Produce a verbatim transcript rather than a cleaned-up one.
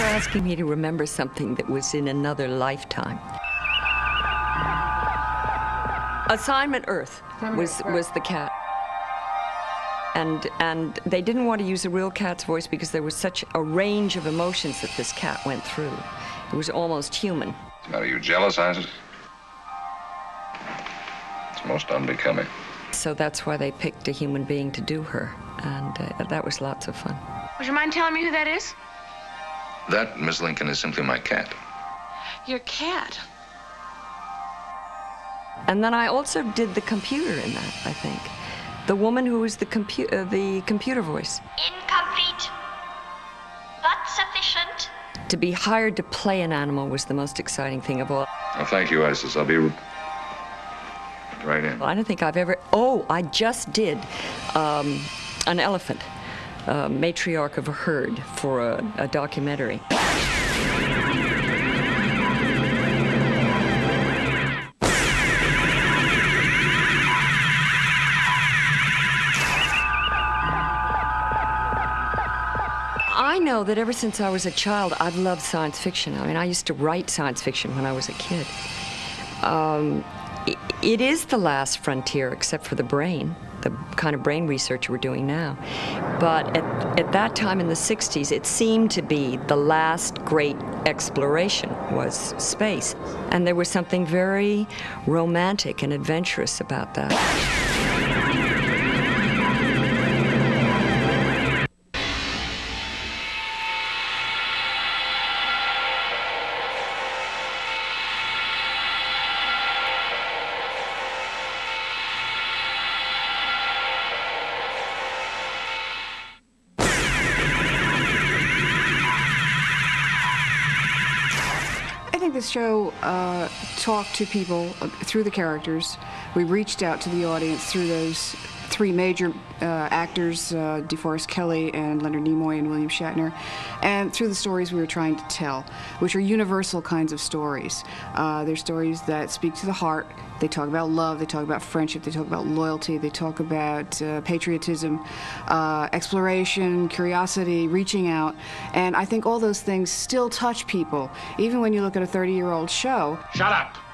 asking me to remember something that was in another lifetime. Assignment Earth was, was the cat. And, and they didn't want to use a real cat's voice because there was such a range of emotions that this cat went through. It was almost human. Are you jealous, Isis? It's most unbecoming. So that's why they picked a human being to do her, and uh, that was lots of fun. Would you mind telling me who that is? That, Miss Lincoln, is simply my cat. Your cat? And then I also did the computer in that, I think. The woman who was the, compu uh, the computer voice. Incomplete, but sufficient. To be hired to play an animal was the most exciting thing of all. Oh, thank you, Isis. I'll be right in. I don't think I've ever... Oh, I just did um, an elephant, a matriarch of a herd, for a, a documentary. I know that ever since I was a child, I've loved science fiction. I mean, I used to write science fiction when I was a kid. Um, it, it is the last frontier, except for the brain, the kind of brain research we're doing now. But at, at that time in the sixties, it seemed to be the last great exploration was space. And there was something very romantic and adventurous about that. I think this show uh, talked to people uh, through the characters. We reached out to the audience through those three major uh, actors, uh, DeForest Kelley and Leonard Nimoy and William Shatner, and through the stories we were trying to tell, which are universal kinds of stories. Uh, they're stories that speak to the heart. They talk about love, they talk about friendship, they talk about loyalty, they talk about uh, patriotism, uh, exploration, curiosity, reaching out, and I think all those things still touch people, even when you look at a thirty-year-old show. Shut up!